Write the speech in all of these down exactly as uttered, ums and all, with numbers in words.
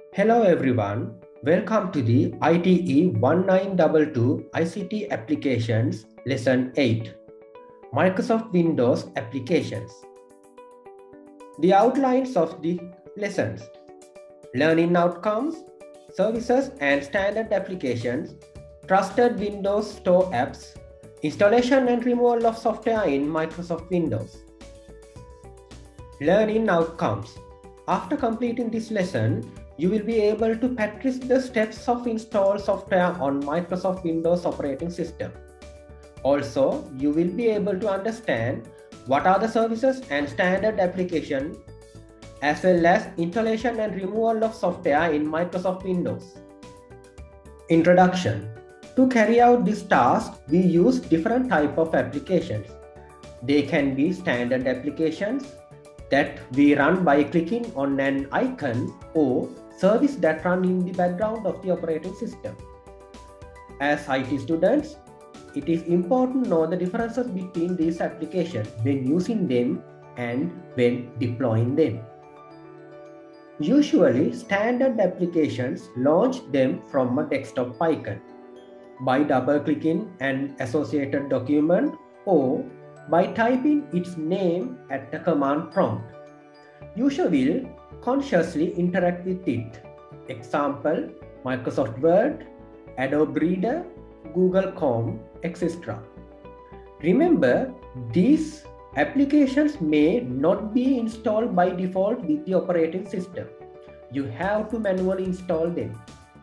Hello everyone, welcome to the I T E nineteen twenty-two I C T Applications Lesson eight, Microsoft Windows Applications. The outlines of the lessons: learning outcomes, services and standard applications, trusted Windows Store apps, installation and removal of software in Microsoft Windows. Learning outcomes. After completing this lesson, you will be able to practice the steps of install software on Microsoft Windows operating system. Also, you will be able to understand what are the services and standard applications, as well as installation and removal of software in Microsoft Windows. Introduction. To carry out this task, we use different type of applications. They can be standard applications that we run by clicking on an icon, or service that run in the background of the operating system. As I T students, it is important to know the differences between these applications when using them and when deploying them. Usually, standard applications launch them from a desktop icon by double-clicking an associated document or by typing its name at the command prompt. User will consciously interact with it. Example, Microsoft Word, Adobe Reader, Google Chrome, et cetera. Remember, these applications may not be installed by default with the operating system. You have to manually install them.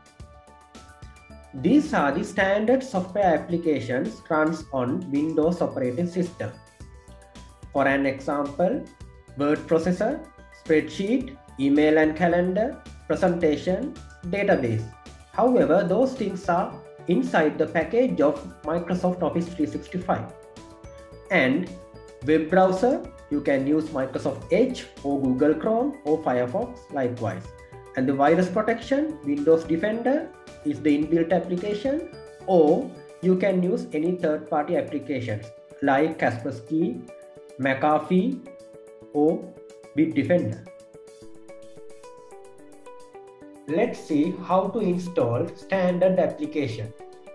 These are the standard software applications runs on Windows operating system. For an example, word processor, spreadsheet, email and calendar, presentation, database. However, those things are inside the package of Microsoft Office three sixty-five. And web browser, you can use Microsoft Edge or Google Chrome or Firefox likewise. And the virus protection, Windows Defender is the inbuilt application, or you can use any third-party applications like Kaspersky, McAfee, or Bitdefender. Let's see how to install standard application.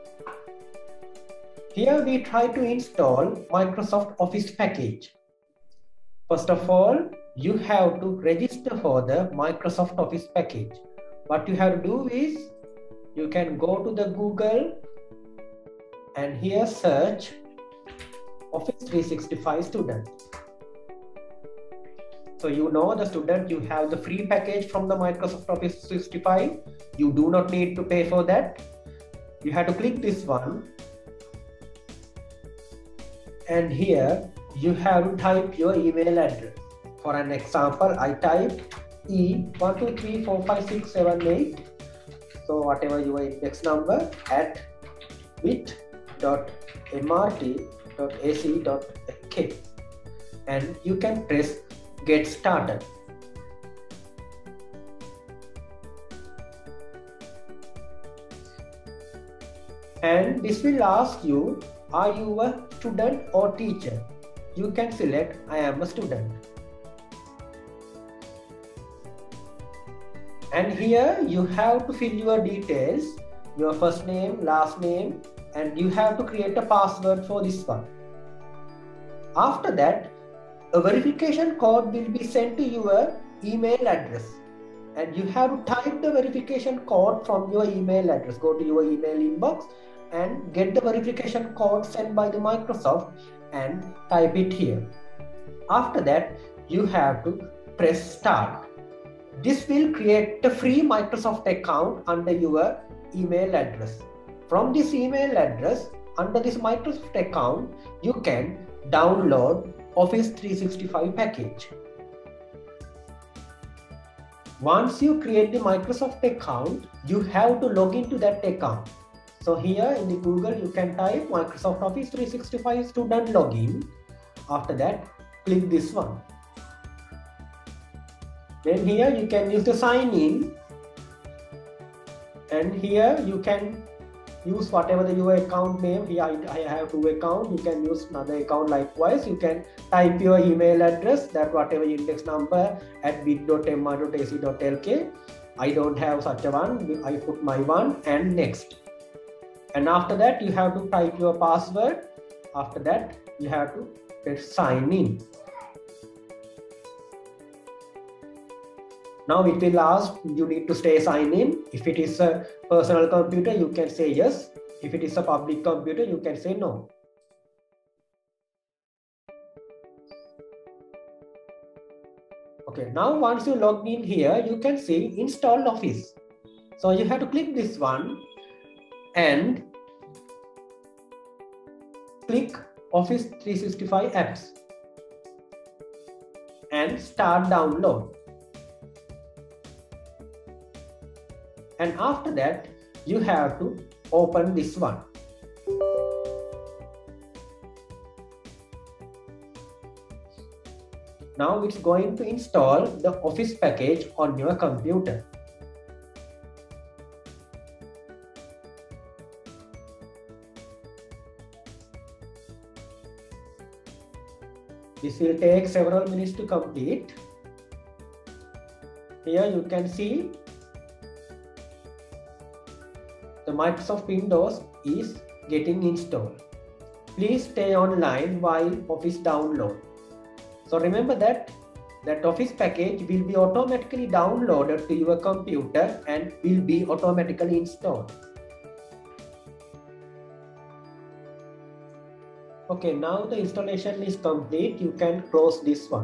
Here we try to install Microsoft Office package. First of all, you have to register for the Microsoft Office package. What you have to do is, you can go to the Google and here search Office three sixty-five student. So you know the student, you have the free package from the Microsoft Office three sixty-five. You do not need to pay for that. You have to click this one. And here you have to type your email address. For an example, I typed E one two three four five six seven eight. So whatever your index number at bit dot m r t dot a c dot k, and you can press get started. And this will ask you, are you a student or teacher? You can select I am a student. And here you have to fill your details, your first name, last name, and you have to create a password for this one. After that, a verification code will be sent to your email address, and you have to type the verification code from your email address. Go to your email inbox and get the verification code sent by the Microsoft and type it here. After that, you have to press start. This will create the free Microsoft account under your email address. From this email address, under this Microsoft account, you can download Office three sixty-five package. Once you create the Microsoft account, you have to log into that account. So here in the Google, you can type Microsoft Office three sixty-five student login. After that, click this one. Then here you can use the sign in, and here you can use whatever the your account name. Here I, I have two accounts. You can use another account likewise. You can type your email address, that whatever index number at bit dot m r dot a c dot l k. I don't have such a one. I put my one and next. And after that you have to type your password. After that you have to press sign in. Now it will ask you need to stay signed in. If it is a personal computer, you can say yes. If it is a public computer, you can say no. Okay, now once you log in here, you can see install Office. So you have to click this one and click Office three sixty-five apps and start download. And after that, you have to open this one. Now it's going to install the Office package on your computer. This will take several minutes to complete. Here you can see the Microsoft Windows is getting installed. Please stay online while Office download. So remember that that Office package will be automatically downloaded to your computer and will be automatically installed. Okay, now the installation is complete. You can close this one.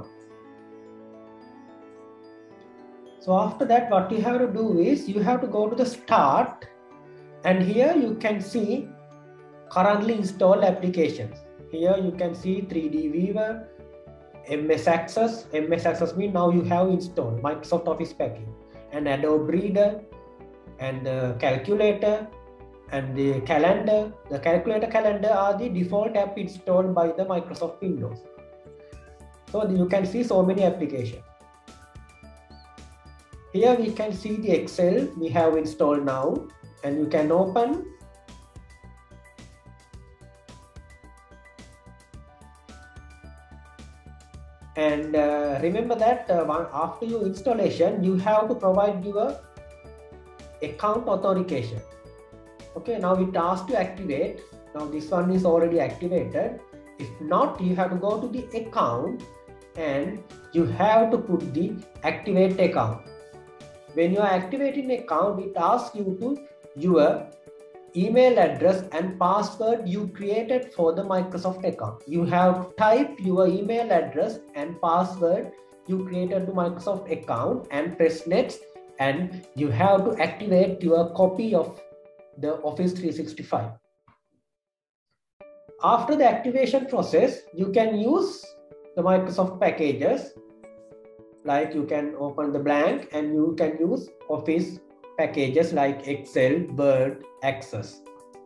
So after that, what you have to do is you have to go to the start. And here you can see currently installed applications. Here you can see three D Viewer, M S Access. M S Access means now you have installed Microsoft Office package, and Adobe Reader, and the calculator, and the calendar. The calculator calendar are the default app installed by the Microsoft Windows. So you can see so many applications. Here we can see the Excel we have installed now. And you can open. And uh, remember that uh, one, after your installation, you have to provide your account authentication. Okay, now it asks to activate. Now this one is already activated. If not, you have to go to the account and you have to put the activate account. When you are activating an account, it asks you to your email address and password you created for the Microsoft account. You have to type your email address and password you created to Microsoft account and press next, and you have to activate your copy of the Office three sixty-five. After the activation process, you can use the Microsoft packages, like you can open the blank and you can use Office packages like Excel, Word, Access.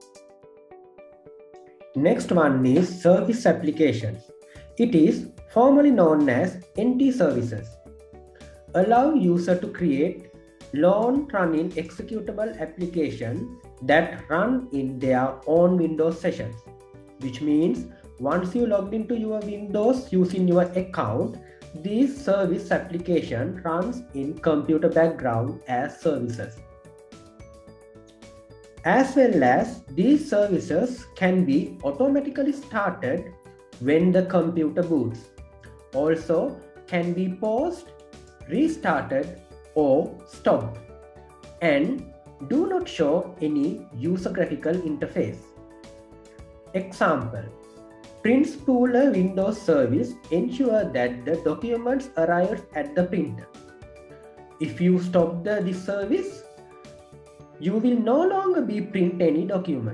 Next one is service applications. It is formerly known as N T services. Allow user to create long running executable application that run in their own Windows sessions, which means once you logged into your Windows using your account, this service application runs in computer background as services. As well as these services can be automatically started when the computer boots. Also can be paused, restarted or stopped, and do not show any user graphical interface. Example: Print Spooler Windows service ensure that the documents arrive at the printer. If you stop the, this service, you will no longer be print any document.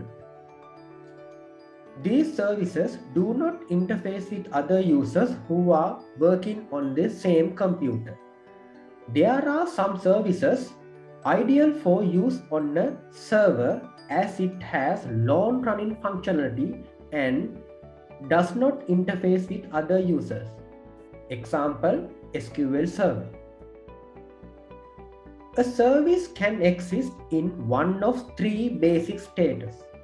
These services do not interface with other users who are working on the same computer. There are some services ideal for use on a server as it has long running functionality and does not interface with other users. Example: S Q L Server. A service can exist in one of three basic status.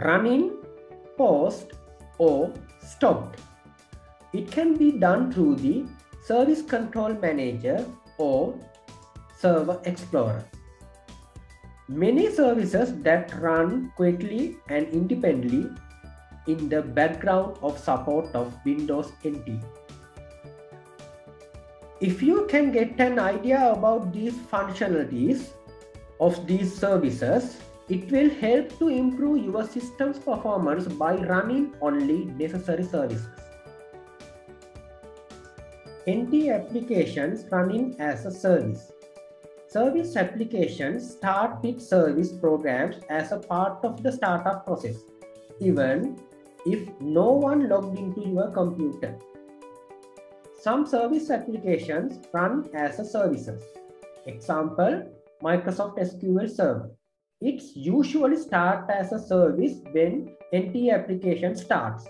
running, paused, or stopped. It can be done through the Service Control Manager or Server Explorer. Many services that run quickly and independently in the background of support of Windows N T. If you can get an idea about these functionalities of these services, it will help to improve your system's performance by running only necessary services. N T applications running as a service. Service applications start with service programs as a part of the startup process, even if no one logged into your computer. Some service applications run as a services. Example, Microsoft S Q L Server. It usually starts as a service when N T application starts.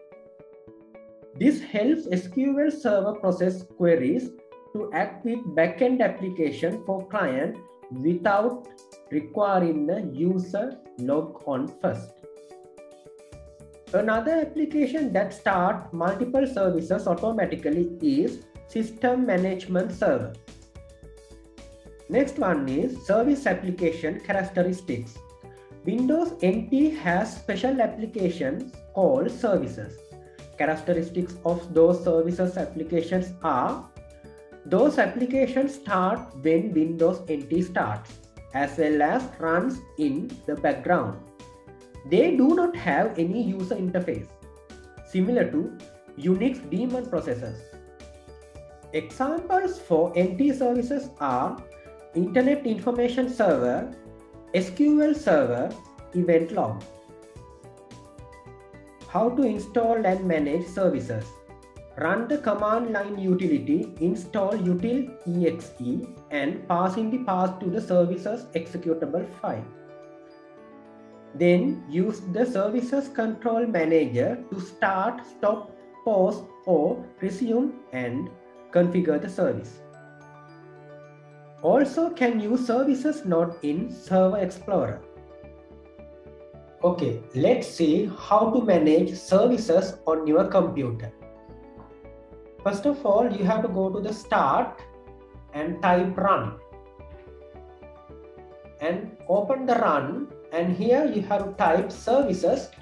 This helps S Q L Server process queries to act with backend application for client without requiring the user log on first. Another application that starts multiple services automatically is System Management Server. Next one is Service Application Characteristics. Windows N T has special applications called services. Characteristics of those services applications are: those applications start when Windows N T starts, as well as runs in the background. They do not have any user interface, similar to Unix daemon processors. Examples for N T services are Internet Information Server, S Q L Server, Event Log. How to install and manage services. Run the command line utility install util.exe and passing the path to the services executable file. Then use the Services Control Manager to start, stop, pause, or resume and configure the service. Also can use services node in Server Explorer. Okay, let's see how to manage services on your computer. First of all, you have to go to the Start and type Run. And open the Run, and here you have to type services.msc.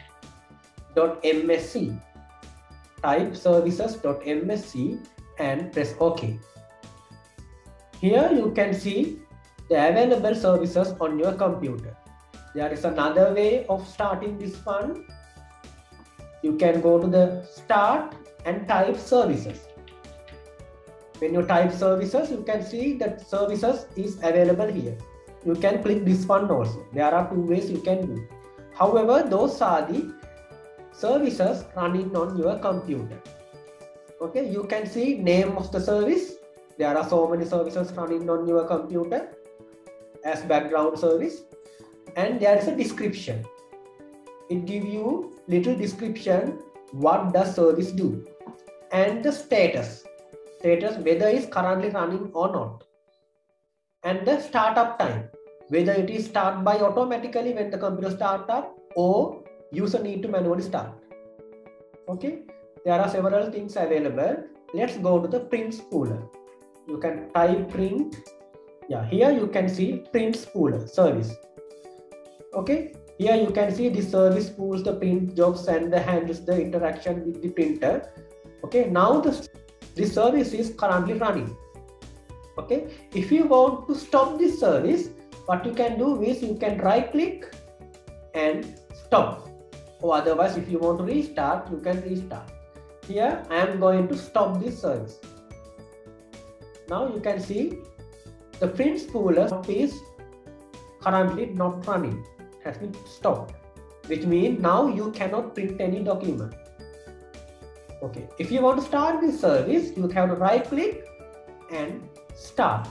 Type services.msc and press OK. Here you can see the available services on your computer. There is another way of starting this one. You can go to the Start and type Services. When you type Services, you can see that Services is available here. You can click this one also. There are two ways you can do. However, those are the services running on your computer. Okay, you can see name of the service. There are so many services running on your computer as background service. And there is a description. It gives you little description what does service do, and the status status whether it is currently running or not, and the startup time, whether it is start by automatically when the computer start up or user need to manually start. Okay, there are several things available. Let's go to the print spooler. You can type print. Yeah, here you can see print spooler service. Okay, here you can see the service pools the print jobs and the handles the interaction with the printer. Okay, now the this service is currently running. Okay, if you want to stop this service, what you can do is you can right click and stop, or otherwise if you want to restart, you can restart. Here I am going to stop this service. Now you can see the print spooler is currently not running, has been stopped, which means now you cannot print any document. Okay, if you want to start this service, you have to right click and start.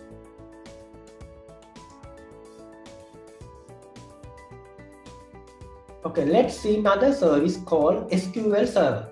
Okay, let's see another service called S Q L Server.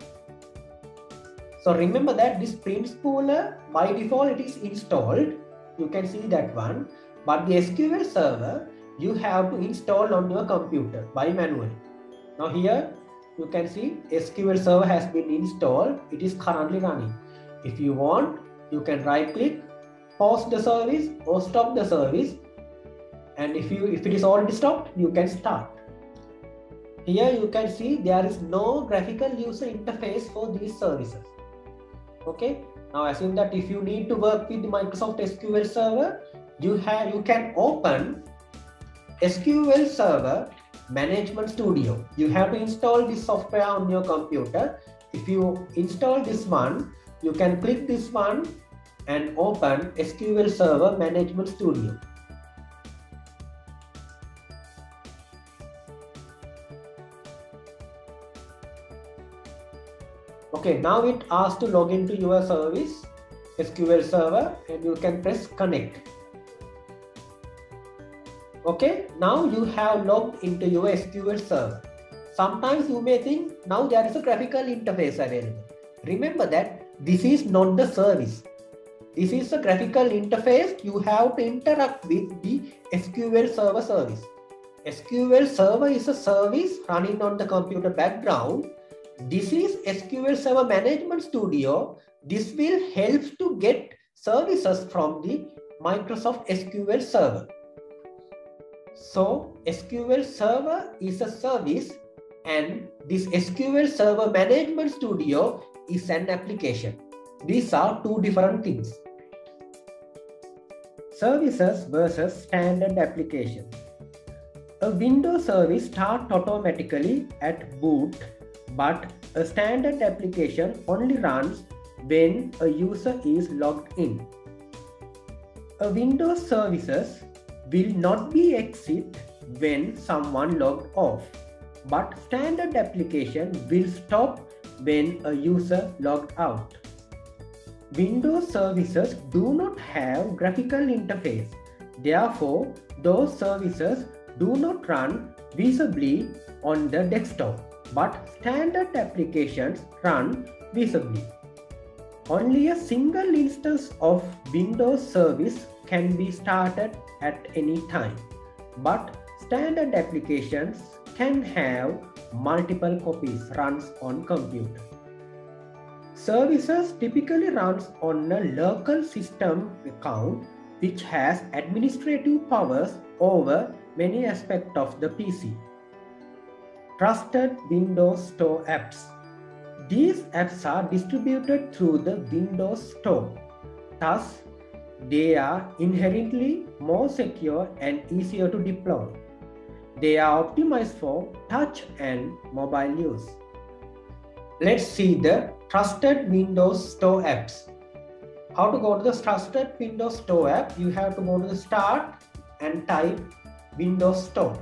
So remember that this print spooler by default it is installed. You can see that one, but the S Q L Server you have to install on your computer by manually. Now here you can see S Q L Server has been installed. It is currently running. If you want, you can right click, pause the service or stop the service. And if you if it is already stopped, you can start. Here you can see there is no graphical user interface for these services. Okay. Now assume that if you need to work with Microsoft S Q L Server, you have you can open S Q L Server Management Studio. You have to install this software on your computer. If you install this one, you can click this one and open S Q L Server Management Studio. Okay, now it asks to log into your service, S Q L Server, and you can press connect. Okay, now you have logged into your S Q L Server. Sometimes you may think now there is a graphical interface available. Remember that this is not the service. This is a graphical interface. You have to interact with the S Q L Server service. S Q L Server is a service running on the computer background. This is S Q L Server Management Studio. This will help to get services from the Microsoft S Q L Server. So S Q L Server is a service and this S Q L Server Management Studio is an application. These are two different things. Services versus standard application. A Windows service starts automatically at boot, but a standard application only runs when a user is logged in. A Windows services will not be exit when someone logged off, but standard application will stop when a user logged out. Windows services do not have graphical interface. Therefore, those services do not run visibly on the desktop, but standard applications run visibly. Only a single instance of Windows service can be started at any time, but standard applications can have multiple copies runs on computer. Services typically runs on a local system account which has administrative powers over many aspects of the P C. Trusted Windows Store apps. These apps are distributed through the Windows Store. Thus, they are inherently more secure and easier to deploy. They are optimized for touch and mobile use. Let's see the Trusted Windows Store apps. How to go to the Trusted Windows Store app? You have to go to the Start and type Windows Store.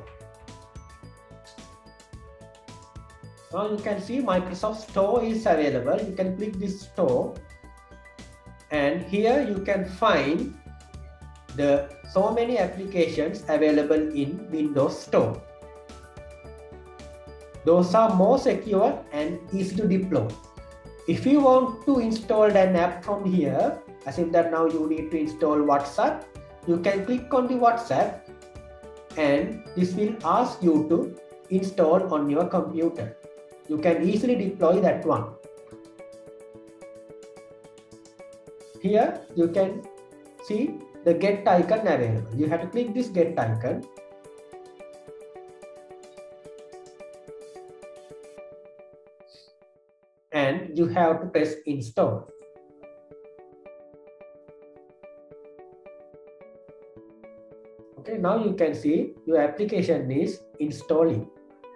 Now you can see Microsoft Store is available. You can click this store, and here you can find the so many applications available in Windows Store. Those are more secure and easy to deploy. If you want to install an app from here, assume that now you need to install WhatsApp, you can click on the WhatsApp and this will ask you to install on your computer. You can easily deploy that one. Here you can see the get icon available. You have to click this get icon. And you have to press install. Okay, now you can see your application is installing.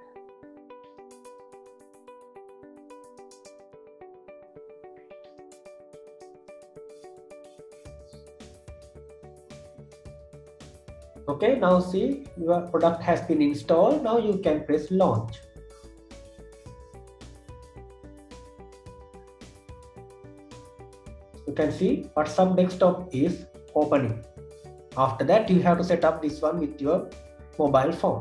Okay, now see your product has been installed. Now you can press launch. You can see WhatsApp desktop is opening. After that, you have to set up this one with your mobile phone.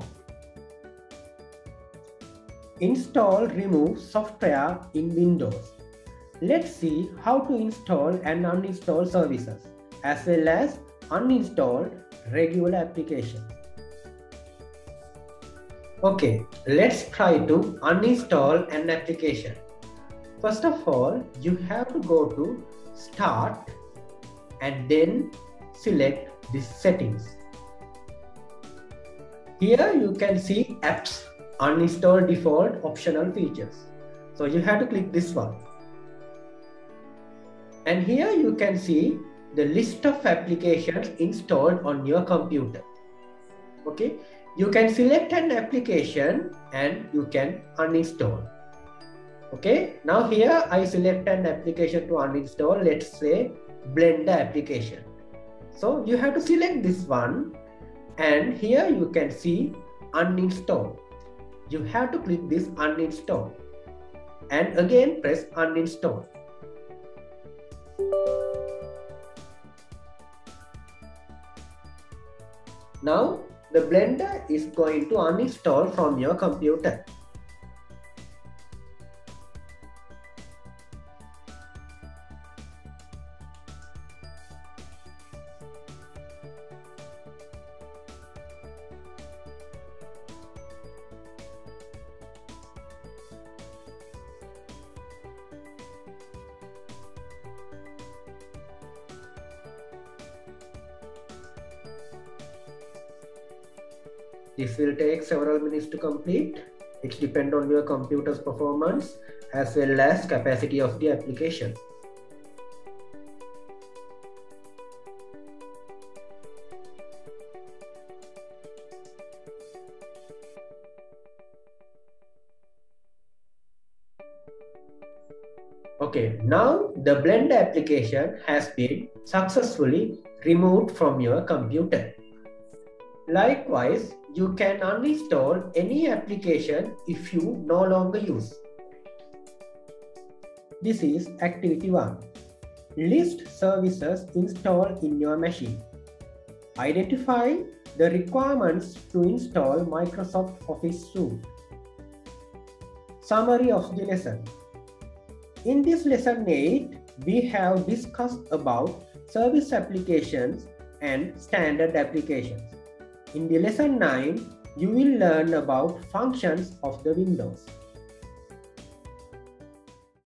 Install remove software in Windows. Let's see how to install and uninstall services as well as uninstall regular applications. Okay, let's try to uninstall an application. First of all, you have to go to Start and then select this settings. Here you can see apps, uninstall default optional features. So you have to click this one. And here you can see the list of applications installed on your computer. Okay, you can select an application and you can uninstall. Okay, now here I select an application to uninstall. Let's say Blender application. So you have to select this one, and here you can see uninstall. You have to click this uninstall and again press uninstall. Now the Blender is going to uninstall from your computer. This will take several minutes to complete. It depends on your computer's performance as well as capacity of the application. Okay, now the Blender application has been successfully removed from your computer. Likewise, you can uninstall any application if you no longer use. This is activity one. List services installed in your machine. Identify the requirements to install Microsoft Office Suite. Summary of the lesson. In this lesson eight, we have discussed about service applications and standard applications. In the lesson nine, you will learn about functions of the Windows.